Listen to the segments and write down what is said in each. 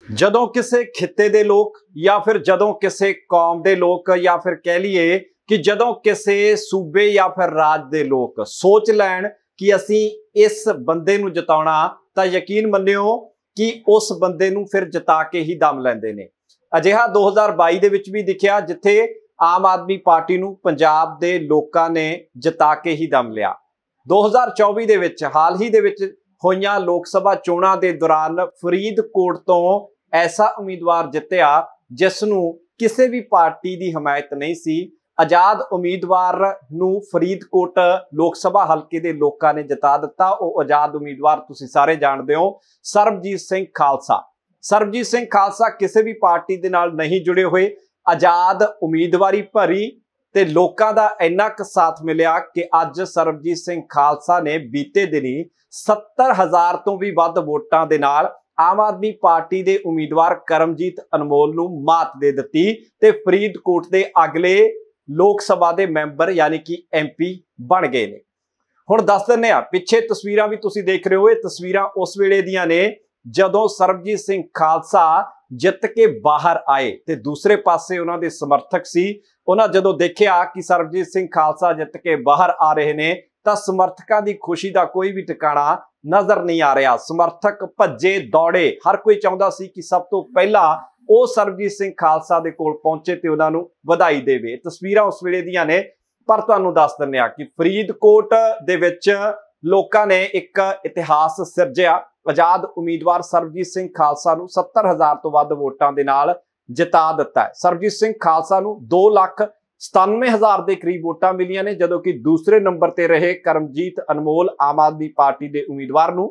ਜਦੋਂ ਕਿਸੇ ਖਿੱਤੇ ਦੇ ਲੋਕ ਜਾਂ ਫਿਰ ਜਦੋਂ ਕਿਸੇ ਕੌਮ ਦੇ ਲੋਕ ਜਾਂ ਫਿਰ ਕਹਿ ਲਈਏ ਕਿ ਜਦੋਂ ਕਿਸੇ ਸੂਬੇ ਜਾਂ ਫਿਰ ਰਾਜ ਦੇ ਲੋਕ ਸੋਚ ਲੈਣ ਕਿ ਅਸੀਂ ਇਸ ਬੰਦੇ ਨੂੰ ਜਿਤਾਉਣਾ ਤਾਂ ਯਕੀਨ ਮੰਨਿਓ ਕਿ ਉਸ ਬੰਦੇ ਨੂੰ ਫਿਰ ਜਿਤਾ ਕੇ ਹੀ ਦਮ ਲੈਂਦੇ ਨੇ। ਅਜਿਹਾ 2022 ਦੇ ਵਿੱਚ ਵੀ ਦਿਖਿਆ ਜਿੱਥੇ ਆਮ ਆਦਮੀ ਪਾਰਟੀ ਨੂੰ ਪੰਜਾਬ ਦੇ ਲੋਕਾਂ ਨੇ ਜਿਤਾ ਕੇ ਹੀ ਦਮ ਲਿਆ। 2024 ਦੇ ਵਿੱਚ ਹਾਲ ਹੀ ਦੇ ਵਿੱਚ ਹੋਈਆਂ ਲੋਕ ਸਭਾ ਚੋਣਾਂ ਦੇ ਦੌਰਾਨ ਫਰੀਦਕੋਟ ਤੋਂ ਐਸਾ ਉਮੀਦਵਾਰ ਜਿੱਤਿਆ ਜਿਸ ਨੂੰ ਕਿਸੇ ਵੀ ਪਾਰਟੀ ਦੀ ਹਮਾਇਤ ਨਹੀਂ ਸੀ। ਆਜ਼ਾਦ ਉਮੀਦਵਾਰ ਨੂੰ ਫਰੀਦਕੋਟ ਲੋਕ ਸਭਾ ਹਲਕੇ ਦੇ ਲੋਕਾਂ ਨੇ ਜਿਤਾ ਦਿੱਤਾ। ਉਹ ਆਜ਼ਾਦ ਉਮੀਦਵਾਰ ਤੁਸੀਂ ਸਾਰੇ ਜਾਣਦੇ ਹੋ, ਸਰਬਜੀਤ ਸਿੰਘ ਖਾਲਸਾ। ਸਰਬਜੀਤ ਸਿੰਘ ਖਾਲਸਾ ਕਿਸੇ ਵੀ ਪਾਰਟੀ ਦੇ ਨਾਲ ਨਹੀਂ ਜੁੜੇ ਹੋਏ, ਆਜ਼ਾਦ ਉਮੀਦਵਾਰੀ ਭਰੀ ਤੇ ਲੋਕਾਂ ਦਾ ਇੰਨਾ ਕੁ ਸਾਥ ਮਿਲਿਆ ਕਿ ਅੱਜ ਸਰਬਜੀਤ ਸਿੰਘ ਖਾਲਸਾ ਨੇ ਬੀਤੇ ਦਿਨੀ 70,000 ਤੋਂ ਵੀ ਵੱਧ ਵੋਟਾਂ ਦੇ ਨਾਲ ਆਮ ਆਦਮੀ ਪਾਰਟੀ ਦੇ ਉਮੀਦਵਾਰ ਕਰਮਜੀਤ ਅਨਮੋਲ ਨੂੰ ਮਾਤ ਦੇ ਦਿੱਤੀ ਤੇ ਫਰੀਦਕੋਟ ਦੇ ਅਗਲੇ ਲੋਕ ਸਭਾ ਦੇ ਮੈਂਬਰ ਯਾਨੀ ਕਿ ਐਮਪੀ ਬਣ ਗਏ ਨੇ। ਹੁਣ ਦੱਸ ਦਿੰਨੇ ਆ, ਪਿੱਛੇ ਤਸਵੀਰਾਂ ਵੀ ਤੁਸੀਂ ਦੇਖ ਰਹੇ ਹੋ, ਇਹ ਤਸਵੀਰਾਂ ਉਸ ਵੇਲੇ ਦੀਆਂ ਨੇ ਜਦੋਂ ਸਰਬਜੀਤ ਸਿੰਘ ਖਾਲਸਾ ਜਿੱਤ ਕੇ ਬਾਹਰ ਆਏ ਤੇ ਦੂਸਰੇ ਪਾਸੇ ਉਹਨਾਂ ਦੇ ਸਮਰਥਕ ਸੀ। ਉਹਨਾਂ ਜਦੋਂ ਦੇਖਿਆ ਕਿ ਸਰਬਜੀਤ ਸਿੰਘ ਖਾਲਸਾ ਜਿੱਤ ਕੇ ਬਾਹਰ ਆ ਰਹੇ ਨੇ ਤਾਂ ਸਮਰਥਕਾਂ ਦੀ ਖੁਸ਼ੀ ਦਾ ਕੋਈ ਵੀ ਟਿਕਾਣਾ ਨਜ਼ਰ ਨਹੀਂ ਆ ਰਿਹਾ। ਸਮਰਥਕ ਭੱਜੇ ਦੌੜੇ, ਹਰ ਕੋਈ ਚਾਹੁੰਦਾ ਸੀ ਕਿ ਸਭ ਤੋਂ ਪਹਿਲਾਂ ਉਹ ਸਰਬਜੀਤ ਸਿੰਘ ਖਾਲਸਾ ਦੇ ਕੋਲ ਪਹੁੰਚੇ ਤੇ ਉਹਨਾਂ ਨੂੰ ਵਧਾਈ ਦੇਵੇ। ਤਸਵੀਰਾਂ ਉਸ ਵੇਲੇ ਦੀਆਂ ਨੇ, ਪਰ ਤੁਹਾਨੂੰ ਦੱਸ ਦਿੰਦੇ ਆ ਕਿ ਫਰੀਦਕੋਟ ਦੇ ਵਿੱਚ ਲੋਕਾਂ ਨੇ ਇੱਕ ਇਤਿਹਾਸ ਸਿਰਜਿਆ। ਆਜ਼ਾਦ ਉਮੀਦਵਾਰ ਸਰਬਜੀਤ ਸਿੰਘ ਖਾਲਸਾ ਨੂੰ 70,000 ਤੋਂ ਵੱਧ ਵੋਟਾਂ ਦੇ ਨਾਲ ਜਿਤਾ ਦਿੱਤਾ ਹੈ। ਸਰਬਜੀਤ ਸਿੰਘ ਖਾਲਸਾ ਨੂੰ 2,97,000 ਦੇ ਕਰੀਬ ਵੋਟਾਂ ਮਿਲੀਆਂ ਨੇ, ਜਦੋਂ ਕਿ ਦੂਸਰੇ ਨੰਬਰ ਤੇ ਰਹੇ ਕਰਮਜੀਤ ਅਨਮੋਲ ਆਮ ਆਦਮੀ ਪਾਰਟੀ ਦੇ ਉਮੀਦਵਾਰ ਨੂੰ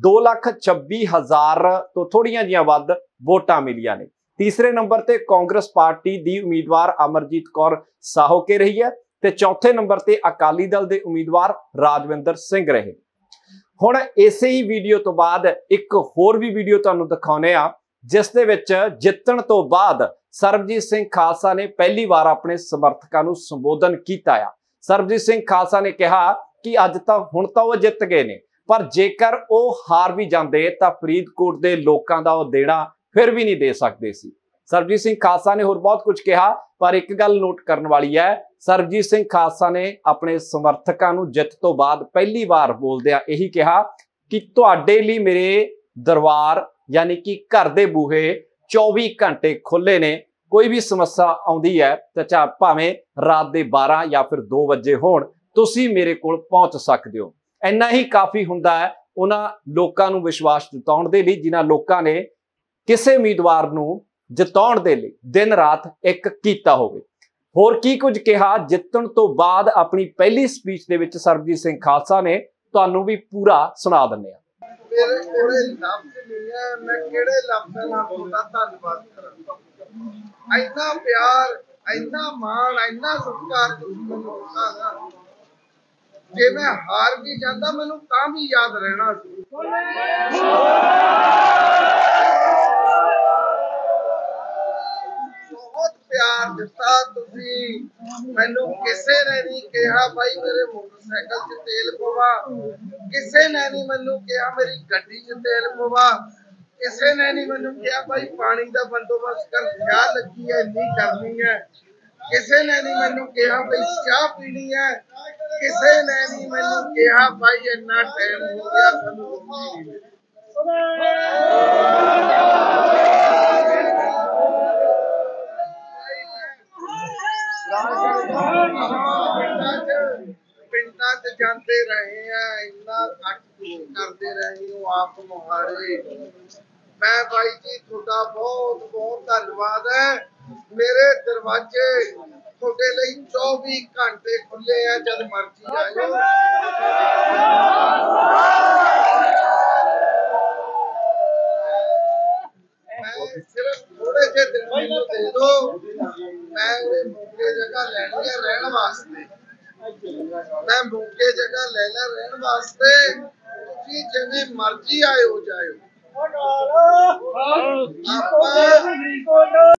2,26,000 ਤੋਂ ਥੋੜੀਆਂ ਜਿਹੀਆਂ ਵੱਧ ਵੋਟਾਂ ਮਿਲੀਆਂ ਨੇ। ਤੀਸਰੇ ਨੰਬਰ ਤੇ ਕਾਂਗਰਸ ਪਾਰਟੀ ਦੀ ਉਮੀਦਵਾਰ ਅਮਰਜੀਤ ਕੌਰ ਸਾਹੋਕੇ ਰਹੀ ਹੈ ਤੇ ਚੌਥੇ ਨੰਬਰ ਤੇ ਅਕਾਲੀ ਦਲ ਦੇ ਉਮੀਦਵਾਰ ਰਾਜਵਿੰਦਰ ਸਿੰਘ ਰਹੇ। ਹੁਣ ਇਸੇ ਹੀ ਵੀਡੀਓ ਤੋਂ ਬਾਅਦ ਇੱਕ ਹੋਰ ਵੀ ਵੀਡੀਓ ਤੁਹਾਨੂੰ ਦਿਖਾਉਨੇ ਆ ਜਿਸ ਦੇ ਵਿੱਚ ਜਿੱਤਣ ਤੋਂ ਬਾਅਦ ਸਰਬਜੀਤ ਸਿੰਘ ਖਾਲਸਾ ਨੇ ਪਹਿਲੀ ਵਾਰ ਆਪਣੇ ਸਮਰਥਕਾਂ ਨੂੰ ਸੰਬੋਧਨ ਕੀਤਾ ਆ। ਸਰਬਜੀਤ ਸਿੰਘ ਖਾਲਸਾ ਨੇ ਕਿਹਾ ਕਿ ਅੱਜ ਤਾਂ ਹੁਣ ਤਾਂ ਉਹ ਜਿੱਤ ਗਏ ਨੇ, ਪਰ ਜੇਕਰ ਉਹ ਹਾਰ ਵੀ ਜਾਂਦੇ ਤਾਂ ਫਰੀਦਕੋਟ ਦੇ ਲੋਕਾਂ ਦਾ ਉਹ ਦੇਣਾ ਫਿਰ ਵੀ ਨਹੀਂ ਦੇ ਸਕਦੇ ਸੀ। ਸਰਬਜੀਤ ਸਿੰਘ ਖਾਲਸਾ ਨੇ ਹੋਰ ਬਹੁਤ ਕੁਝ ਕਿਹਾ, ਪਰ ਇੱਕ ਗੱਲ ਨੋਟ ਕਰਨ ਵਾਲੀ ਹੈ, ਸਰਬਜੀਤ ਸਿੰਘ ਖਾਲਸਾ ਨੇ ਆਪਣੇ ਸਮਰਥਕਾਂ ਨੂੰ ਜਿੱਤ ਤੋਂ ਬਾਅਦ ਪਹਿਲੀ ਵਾਰ ਬੋਲਦਿਆਂ ਇਹੀ ਕਿਹਾ ਕਿ ਤੁਹਾਡੇ ਲਈ ਮੇਰੇ ਦਰਬਾਰ ਯਾਨੀ ਕਿ ਘਰ ਦੇ ਬੂਹੇ 24 ਘੰਟੇ ਖੁੱਲੇ ਨੇ। ਕੋਈ ਵੀ ਸਮੱਸਿਆ ਆਉਂਦੀ ਹੈ ਤਾਂ ਭਾਵੇਂ ਰਾਤ ਦੇ 12 ਜਾਂ ਫਿਰ 2 ਵਜੇ ਹੋਣ, ਤੁਸੀਂ ਮੇਰੇ ਕੋਲ ਪਹੁੰਚ ਸਕਦੇ ਹੋ। ਇੰਨਾ ਹੀ ਕਾਫੀ ਹੁੰਦਾ ਹੈ ਉਹਨਾਂ ਲੋਕਾਂ ਨੂੰ ਵਿਸ਼ਵਾਸ ਜਤਾਉਣ ਦੇ ਲਈ ਜਿਨ੍ਹਾਂ ਲੋਕਾਂ ਨੇ ਕਿਸੇ ਉਮੀਦਵਾਰ ਨੂੰ ਜਿਤਾਉਣ ਦੇ ਲਈ ਦਿਨ ਰਾਤ ਇੱਕ ਕੀਤਾ ਹੋਵੇ। ਹੋਰ ਕੀ ਕੁਝ ਕਿਹਾ ਜਿੱਤਣ ਤੋਂ ਬਾਅਦ ਆਪਣੀ ਪਹਿਲੀ ਸਪੀਚ ਦੇ ਵਿੱਚ ਸਰਬਜੀਤ ਸਿੰਘ ਖਾਲਸਾ ਨੇ, ਤੁਹਾਨੂੰ ਵੀ ਪੂਰਾ ਸੁਣਾ ਦਿੰਦੇ ਆ। ਮੇਰੇ ਕੋਲੇ ਲਫ਼ਜ਼ ਨਹੀਂ ਹੈ, ਮੈਂ ਕਿਹੜੇ ਲਫ਼ਜ਼ਾਂ ਨਾਲ ਤੁਹਾਡਾ ਧੰਨਵਾਦ ਕਰਾਂ। ਇੰਨਾ ਪਿਆਰ, ਇੰਨਾ ਮਾਣ, ਇੰਨਾ ਸਤਿਕਾਰ ਤੁਸੀਂ ਮੈਨੂੰ ਦਿੱਤਾ ਨਾ, ਜੇ ਮੈਂ ਹਾਰ ਵੀ ਜਾਂਦਾ ਮੈਨੂੰ ਤਾਂ ਵੀ ਯਾਦ ਰਹਿਣਾ ਸੀ। ਬਹੁਤ ਪਿਆਰ ਦਿੱਤਾ ਤੁਸੀਂ ਮੈਨੂੰ। ਕਿਸੇ ਨੇ ਨਹੀਂ ਕਿਹਾ ਭਾਈ ਮੇਰੇ ਮੋਟਰਸਾਈਕਲ 'ਚ ਤੇਲ ਪਵਾ, ਕਿਸੇ ਨੇ ਨਹੀਂ ਮੈਨੂੰ ਕਿਹਾ ਮੇਰੀ ਗੱਡੀ 'ਚ ਤੇਲ ਪਵਾ, ਕਿਸੇ ਨੇ ਨਹੀਂ ਮੈਨੂੰ ਕਿਹਾ ਭਾਈ ਪਾਣੀ ਦਾ ਬੰਦੋਬਸਤ ਕਰ, ਖਿਆਲ ਲੱਗੀ ਹੈ ਇੰਨੀ ਕਰਨੀ ਹੈ, ਕਿਸੇ ਨੇ ਨਹੀਂ ਮੈਨੂੰ ਕਿਹਾ ਭਾਈ ਚਾਹ ਪੀਣੀ ਹੈ, ਕਿਸੇ ਨੇ ਨਹੀਂ ਮੈਨੂੰ ਕਿਹਾ ਭਾਈ ਇੰਨਾ ਟਾਈਮ ਹੋ ਗਿਆ ਸਾਨੂੰ ਰੋਟੀ ਨਹੀਂ। ਪਿੰਡਾਂ 'ਚ ਜਾਂਦੇ ਰਹੇ ਆ, ਇੰਨਾ ਕੱਟ ਕਰਦੇ ਰਹੇ ਹੋ ਆਪ ਮੁਹਾਰੇ। ਮੈਂ ਭਾਈ ਜੀ ਤੁਹਾਡਾ ਬਹੁਤ ਬਹੁਤ ਧੰਨਵਾਦ ਹੈ। ਮੇਰੇ ਦਰਵਾਜ਼ੇ ਤੁਹਾਡੇ ਲਈ 24 ਘੰਟੇ ਖੁੱਲੇ ਆ, ਜਦ ਮਰਜ਼ੀ ਆਇਓ। ਮੈਂ ਸਿਰਫ ਥੋੜੇ ਜਿਹੇ ਦਿਨ ਮੈਨੂੰ ਦੇ ਦਿਓ, ਮੈਂ ਉਹ ਮੌਕੇ ਜਗ੍ਹਾ ਲੈਣੀ ਹੈ ਰਹਿਣ ਵਾਸਤੇ। ਮੈਂ ਮੌਕੇ ਜਗ੍ਹਾ ਲੈ ਲੈ ਰਹਿਣ ਵਾਸਤੇ, ਤੁਸੀਂ ਜਿਵੇਂ ਮਰਜ਼ੀ ਆਇਓ ਜਾਇਓ।